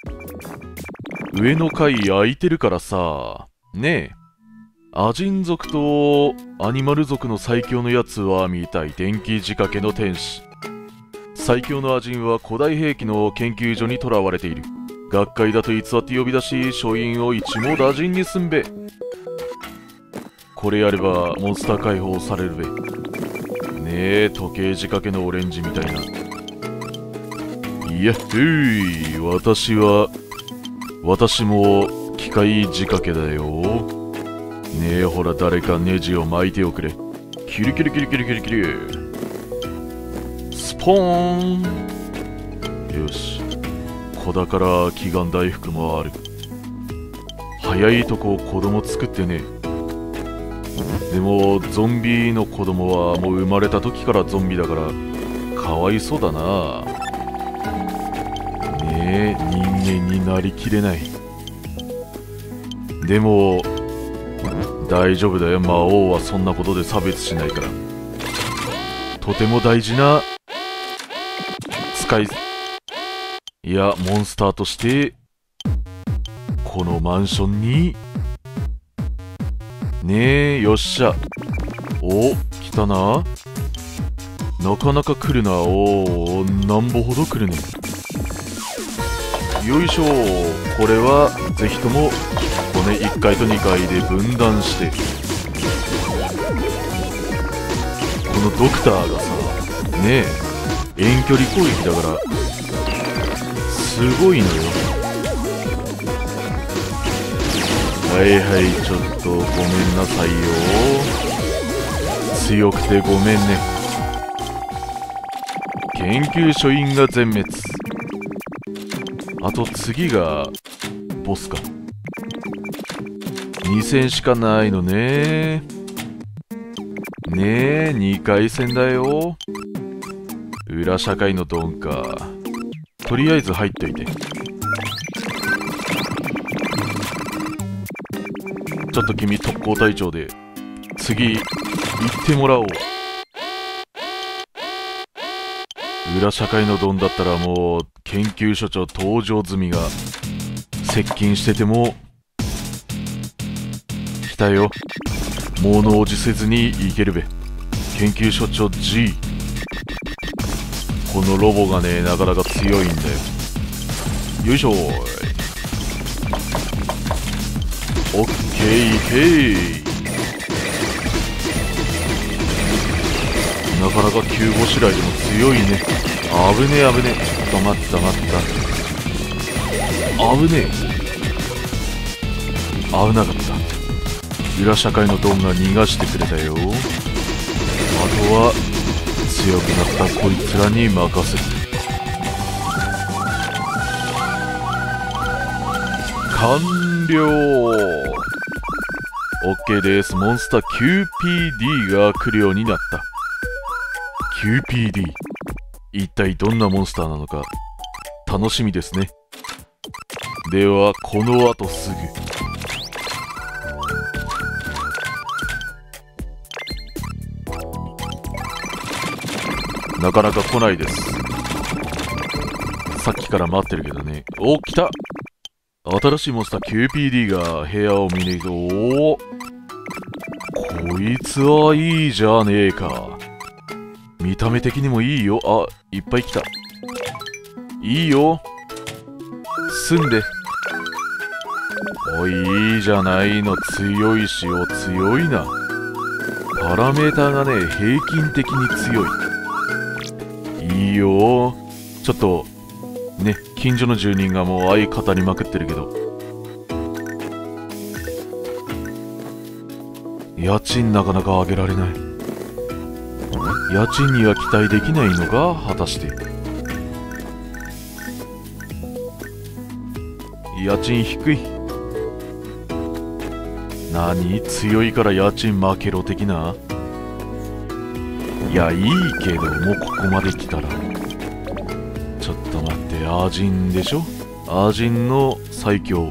上の階空いてるからさ。ねえ。アジン族とアニマル族の最強のやつは見たい。電気仕掛けの天使。最強のアジンは古代兵器の研究所に囚われている。学会だと偽って呼び出し、書院を一網打尽にすんべ。これやればモンスター解放されるべ。ねえ、時計仕掛けのオレンジみたいな。いやっふい、私も機械仕掛けだよ。ねえ、ほら誰かネジを巻いておくれ。キュリキュリキュリキュリキュリキュリ。スポーン。よし。子だから祈願大福もある。早いとこ子供作ってね。でもゾンビの子供はもう生まれた時からゾンビだからかわいそうだな。ねえ、人間になりきれない。でも大丈夫だよ。魔王はそんなことで差別しないから。とても大事ないやモンスターとしてこのマンションにねえ。よっしゃ。お、来たな。なかなか来るな。おお、なんぼほど来るね。よいしょ。これはぜひともこのね、1階と2階で分断して、このドクターがさねえ、遠距離攻撃だからすごいのよ。はいはい、ちょっとごめんなさいよ。強くてごめんね。研究所員が全滅。あと次がボスか。2戦しかないのね。ねえ、2回戦だよ。裏社会のドンか。とりあえず入っといて。ちょっと君特攻隊長で次行ってもらおう。裏社会のドンだったらもう研究所長登場済みが接近してても来たよ。物おじせずにいけるべ。研究所長 G。 このロボがねなかなか強いんだよ。よいしょー。オッケーいけー。なかなか急ごしらえでも強いね。危ねえ危ねえ。ちょっと待った待った。危ねえ。危なかった。裏社会のドンが逃がしてくれたよ。あとは強くなったこいつらに任せる。完了。 OK です。モンスター QPD が来るようになった。 QPD、 一体どんなモンスターなのか楽しみですね。ではこの後すぐなかなか来ないです。さっきから待ってるけどね。お、来た。新しいモンスター QPD が部屋を見に行く。おお、こいつはいいじゃねえか。見た目的にもいいよ。あ、いっぱい来た。いいよ。住んで。おい、いいじゃないの。強いしよ、強いな。パラメーターがね、平均的に強い。いいよ。ちょっと、ね、近所の住人がもう愛語りまくってるけど。家賃なかなか上げられない。家賃には期待できないのか果たして。家賃低い。何、強いから家賃負けろ的な。いや、いいけどもうここまで来たらちょっと待って。アジンでしょ。アジンの最強。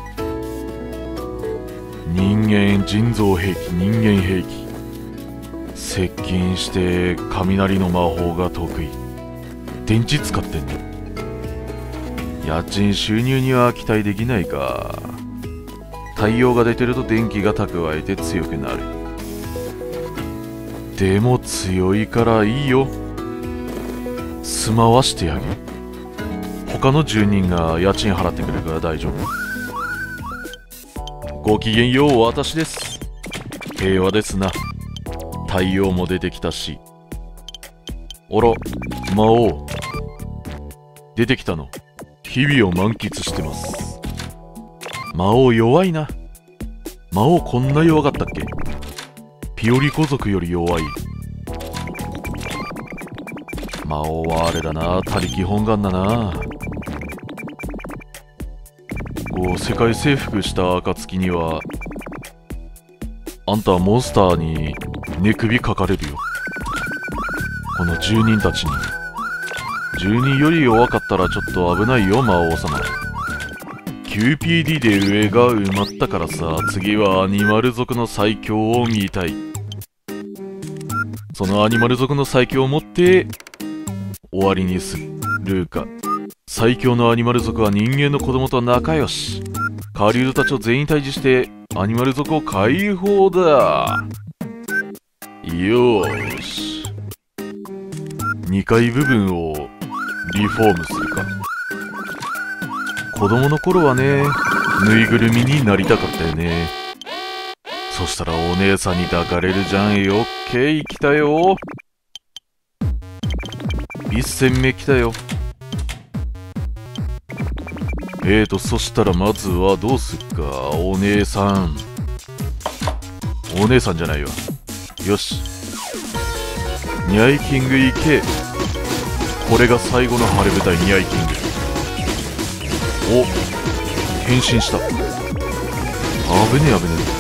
人間人造兵器、人間兵器。接近して雷の魔法が得意。電池使ってんの。 家賃収入には期待できないか。太陽が出てると電気が蓄えて強くなる。でも強いからいいよ。住まわしてあげる。他の住人が家賃払ってくれるから大丈夫。ごきげんよう、私です。平和ですな。太陽も出てきたし。あら、魔王。出てきたの。日々を満喫してます。魔王弱いな。魔王こんな弱かったっけ？ピオリコ族より弱い。魔王はあれだな、他力本願だな。こう世界征服した暁にはあんたはモンスターに寝首かかれるよ。この住人たちに。住人より弱かったらちょっと危ないよ、魔王様。QPD で上が埋まったからさ、次はアニマル族の最強を見たい。そのアニマル族の最強を持って終わりにするか。最強のアニマル族は人間の子供と仲良し。狩人たちを全員退治してアニマル族を解放だ。よーし。2階部分をリフォームするか。子供の頃はね、ぬいぐるみになりたかったよね。そしたらお姉さんに抱かれるじゃん。よっけー、来たよ。1戦目来たよ。そしたらまずはどうすっか。お姉さん。お姉さんじゃないわ。よし。ニャイキング行け。これが最後の晴れ舞台、ニャイキング。お、変身した。危ねえ危ね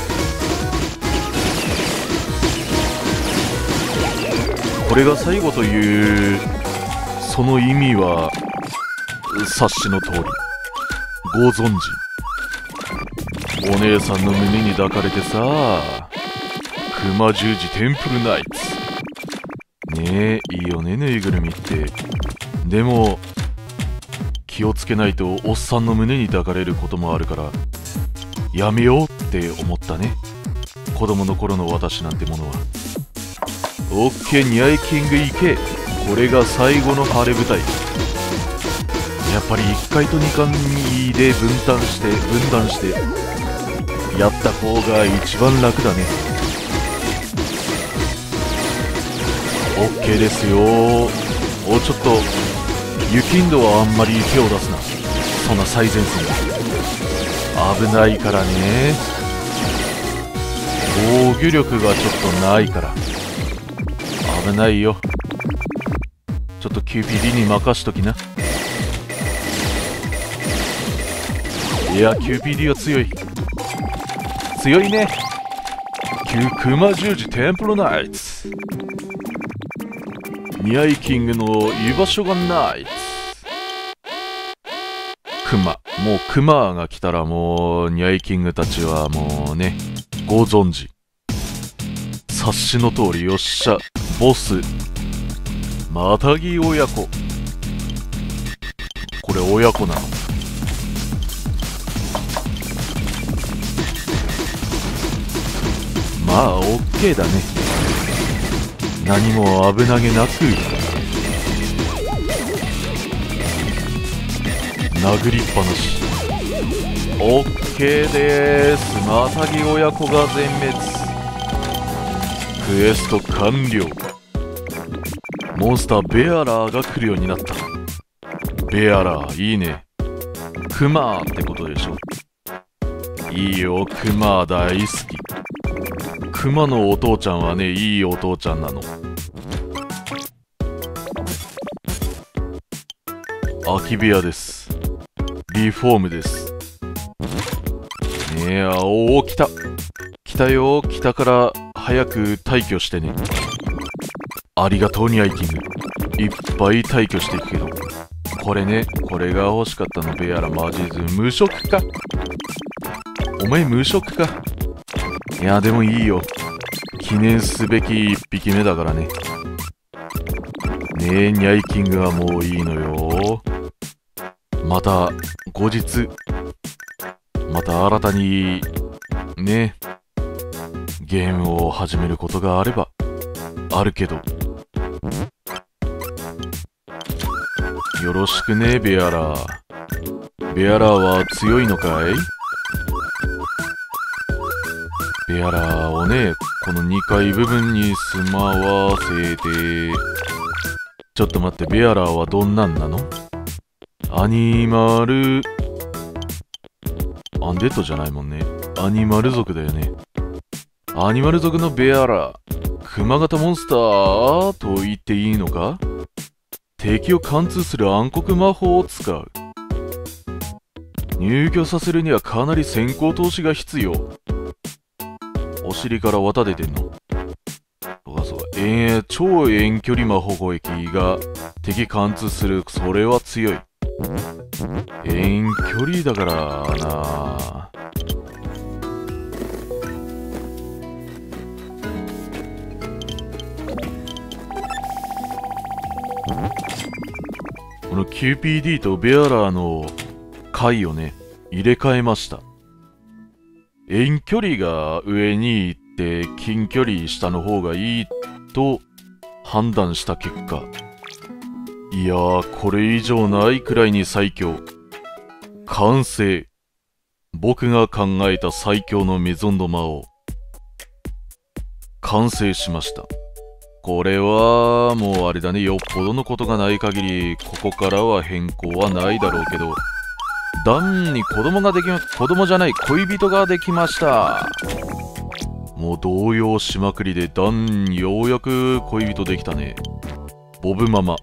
え。これが最後というその意味は察しの通り。ご存知。お姉さんの胸に抱かれてさ、熊十字テンプルナイツ。ねえ、いいよね、ぬいぐるみって。でも気をつけないとおっさんの胸に抱かれることもあるから、やめようって思ったね。子供の頃の私なんてものは。オッケー、ニャイキング行け。これが最後の晴れ舞台。やっぱり1階と2階で分断してやった方が一番楽だね。オッケーですよ。お、ちょっと雪んどはあんまり手を出すな。そんな最前線危ないからね。防御力がちょっとないから危ないよ。ちょっと QPD に任しときな。いや QPD は強い。強いね。熊十字テンプルナイツ。ニャイキングの居場所がない。もうクマが来たらもうニャイキングたちはもうね、ご存知。察しの通り。よっしゃ、ボスマタギ親子。これ親子なの。まあオッケーだね。何も危なげなく殴りっぱなし。オッケーでーす。マタギ親子が全滅。クエスト完了。モンスターベアラーが来るようになった。ベアラーいいね。クマーってことでしょ。いいよ、クマー大好き。クマのお父ちゃんはね、いいお父ちゃんなの。空き部屋です。リフォームです。ねえ、おお、来た。来たよ。来たから早く退去してね。ありがとうニャイキング。いっぱい退去していくけど。これね、これが欲しかったの。ベアラマジズ。無職か。お前無職か。いやでもいいよ。記念すべき1匹目だからね。ねえ、ニャイキングはもういいのよ。 また後日また新たにねゲームを始めることがあればあるけど、よろしくねベアラー。ベアラーは強いのかい？ベアラーをねこの2階部分に住まわせて。ちょっと待って、ベアラーはどんなんなの？アニマルアンデッドじゃないもんね。アニマル族だよね。アニマル族のベアラー、クマ型モンスターと言っていいのか？敵を貫通する暗黒魔法を使う。入居させるにはかなり先行投資が必要。お尻から綿出てんの？そうか、超遠距離魔法攻撃が敵貫通する。それは強い。遠距離だからな。この QPD とベアラーの回をね入れ替えました。遠距離が上に行って近距離下の方がいいと判断した結果、いやーこれ以上ないくらいに最強。完成。僕が考えた最強のメゾンドマを完成しました。これはもうあれだね、よっぽどのことがない限りここからは変更はないだろうけど、ダンに子供じゃない恋人ができました。もう動揺しまくりでダンようやく恋人できたね。ボブママ。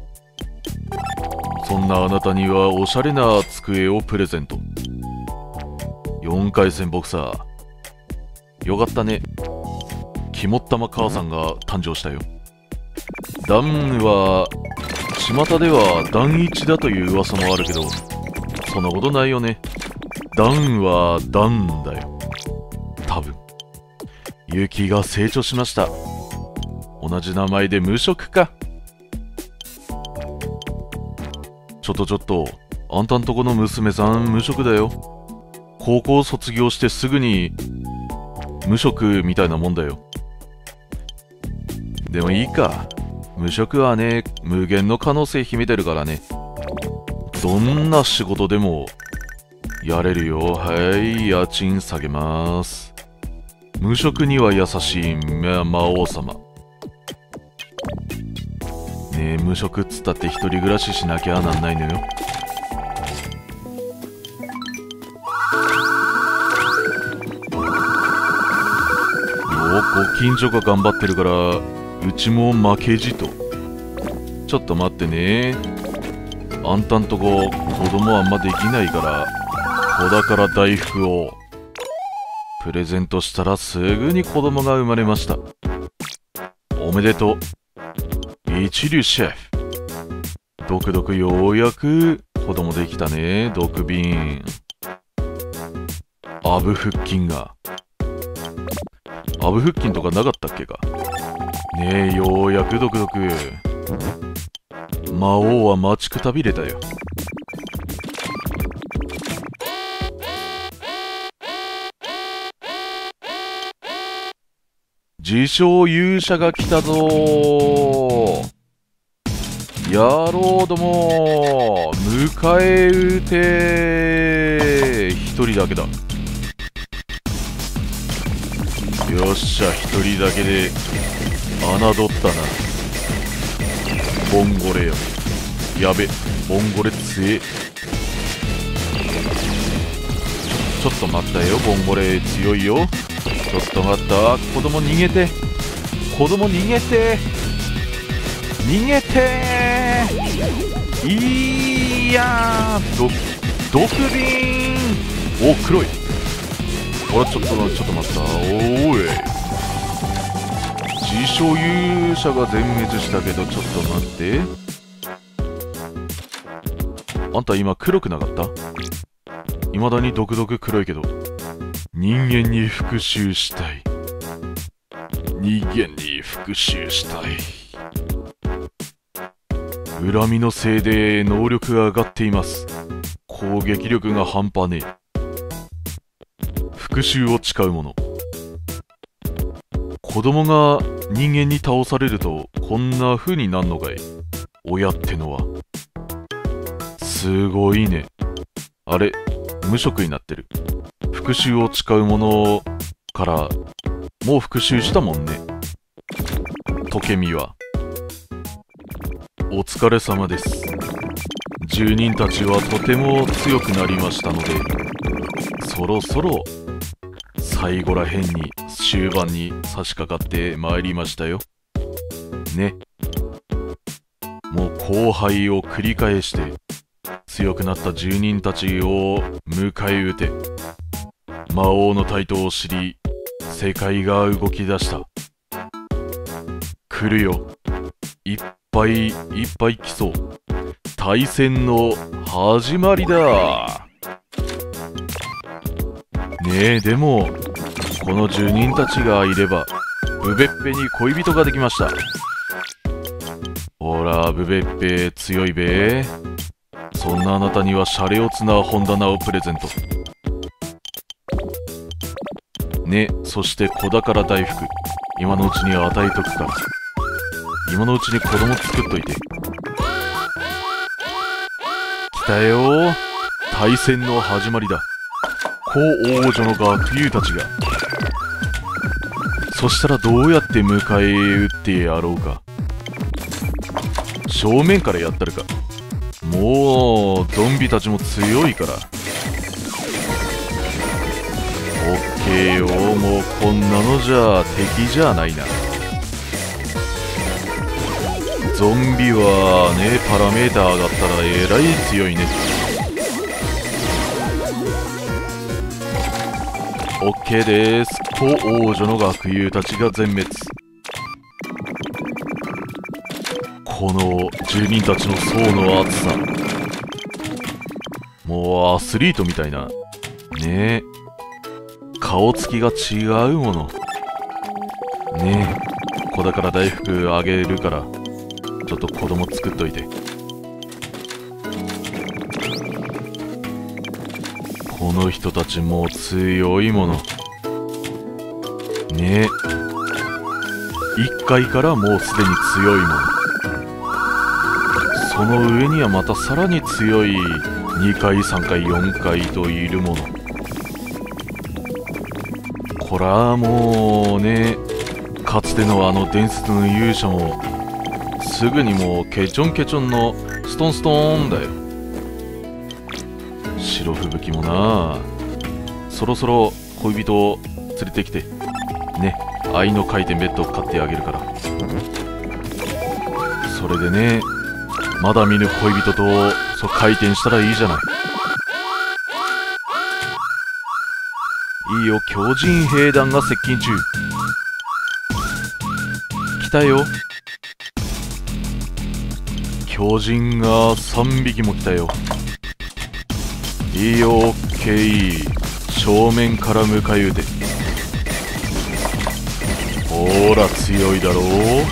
そんなあなたにはおしゃれな机をプレゼント。4回戦ボクサー。よかったね。肝っ玉母さんが誕生したよ。ダンは巷ではダンイチだという噂もあるけど、そんなことないよね。ダンはダンだよ。多分。ユキが成長しました。同じ名前で無職か。ちょっと、あんたんとこの娘さん無職だよ。高校卒業してすぐに無職みたいなもんだよ。でもいいか。無職はね、無限の可能性秘めてるからね。どんな仕事でもやれるよ。はい、家賃下げます。無職には優しい魔王様。ねえ、無職っつったって一人暮らししなきゃなんないのよ。ご近所が頑張ってるからうちも負けじと。ちょっと待ってね。あんたんとこ子供あんまできないから子宝大福をプレゼントしたらすぐに子供が生まれました。おめでとう一流シェフ。ドクドクようやく子供できたね。ドクビンアブ腹筋がアブ腹筋とかなかったっけかねえ。ようやくドクドク魔王は待ちくたびれたよ。自称勇者が来たぞー。野郎ども迎え撃て。一人だけだ。よっしゃ、一人だけで侮ったな。ボンゴレよ。やべ、ボンゴレ強え。ちょっと待ったよ、ボンゴレ強いよ。ちょっと待った。子供逃げて。子供逃げて。逃げてー。いやー、毒瓶。お、黒い。ほら、ちょっと待った。おーい。自称勇者が全滅したけど、ちょっと待って。あんた今黒くなかった？未だに毒々黒いけど。人間に復讐したい。人間に復讐したい。恨みのせいで能力が上がっています。 攻撃力が半端ねえ。復讐を誓うもの。子供が人間に倒されるとこんな風になんのかい、親ってのは。すごいね。あれ、無職になってる。復讐を誓うものからもう復讐したもんね。トケミは。お疲れ様です。住人たちはとても強くなりましたので、そろそろ最後らへんに終盤に差し掛かってまいりましたよ。ね。もう荒廃を繰り返して強くなった住人たちを迎え撃て、魔王の台頭を知り世界が動き出した。来るよ。いっぱいいっぱい来そう。対戦の始まりだ。ねえ、でもこの住人たちがいればブベッペに恋人ができました。ほらブベッペ強いべ。そんなあなたにはシャレオツな本棚をプレゼントね。そして子宝大福、今のうちに与えとくから。今のうちに子供作っといて。来たよ。対戦の始まりだ。古王女の学友たちが。そしたらどうやって迎え撃ってやろうか。正面からやったるか。もうゾンビたちも強いから。オッケーよ。もうこんなのじゃ敵じゃないな。ゾンビはね、パラメーター上がったらえらい強いね。オッケーです。古王女の学友たちが全滅。この住人たちの層の厚さ、もうアスリートみたいなねえ、顔つきが違うものねえ。子宝大福あげるからちょっと子供作っといて。この人たちも強いものねえ。1階からもうすでに強いもの、その上にはまたさらに強い2階3階4階といるもの。こらもうね、かつてのあの伝説の勇者もすぐにもうケチョンケチョンのストンストーンだよ。白吹雪もな、そろそろ恋人を連れてきてね。愛の回転ベッドを買ってあげるから。それでね、まだ見ぬ恋人と回転したらいいじゃない。いいよ。巨人兵団が接近中。来たよ。巨人が3匹も来たよ。いいよ。オッケー。正面から迎え撃て。ほら強いだろう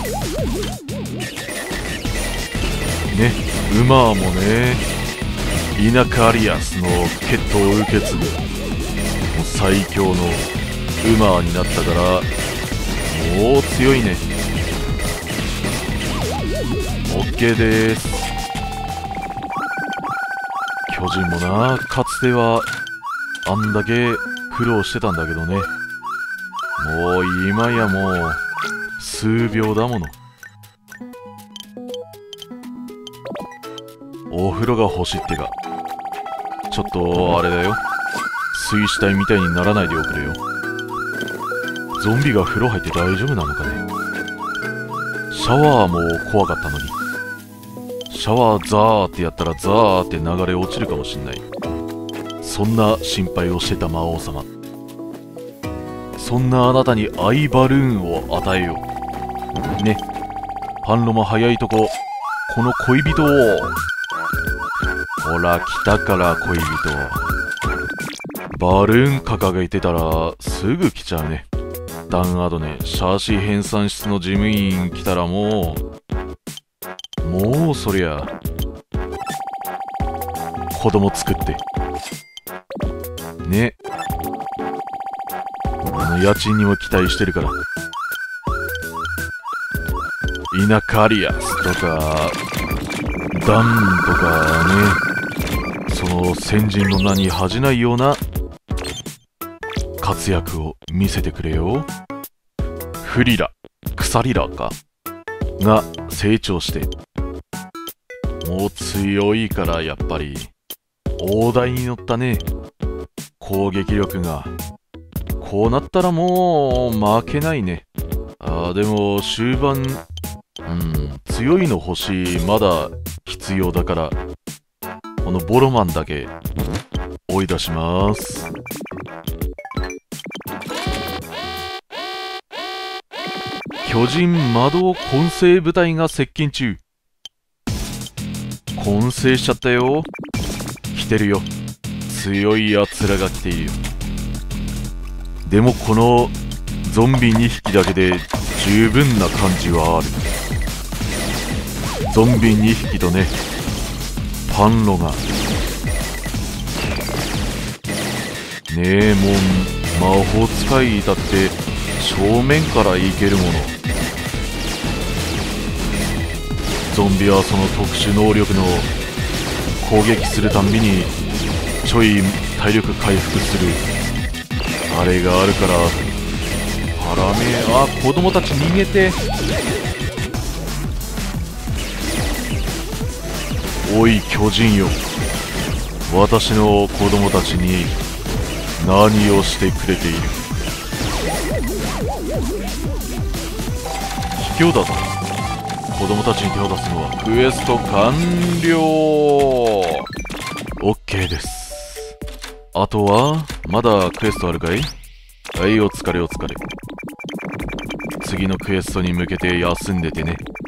ね。馬もね、イナカリアスの血統を受け継ぐもう最強の馬になったから、もう強いね。オッケーです。巨人もな、かつてはあんだけ苦労してたんだけどね、もう今やもう数秒だもの。お風呂が欲しいってか、ちょっとあれだよ、水死体みたいにならないでおくれよ。ゾンビが風呂入って大丈夫なのかね。シャワーも怖かったのに、シャワーザーってやったらザーって流れ落ちるかもしんない。そんな心配をしてた魔王様。そんなあなたにアイバルーンを与えようね。パンロも早いとここの恋人を。ほら来たから恋人。バルーン掲げてたらすぐ来ちゃうね。ダンアドね、シャーシー編纂室の事務員来たらもうそりゃ子供作ってね。家賃にも期待してるから。イナカリアスとかダンとかね、その先人の名に恥じないような活躍を見せてくれよ。フリラ、クサリラかが成長してもう強いから、やっぱり大台に乗ったね。攻撃力がこうなったらもう負けないね。でも終盤強いの欲しい、まだ必要だから、このボロマンだけ追い出します。巨人魔導混成部隊が接近中。混成しちゃったよ。来てるよ。強いやつらが来ているよ。でもこのゾンビ2匹だけで十分な感じはある。ゾンビ2匹とね、パンロがねえ、もう魔法使いだって正面からいけるもの。ゾンビはその特殊能力の攻撃するたんびにちょい体力回復するあれがあるから、子供たち逃げて。おい巨人よ、私の子供たちに何をしてくれている。卑怯だぞ。子供たちに手を出すのはクエスト完了。 OK です。あとはまだクエストあるかい？はい、お疲れお疲れ。次のクエストに向けて休んでてね。